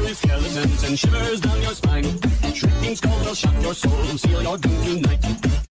with skeletons and shivers down your spine. Shrieking skulls will shock your soul, seal your doom tonight.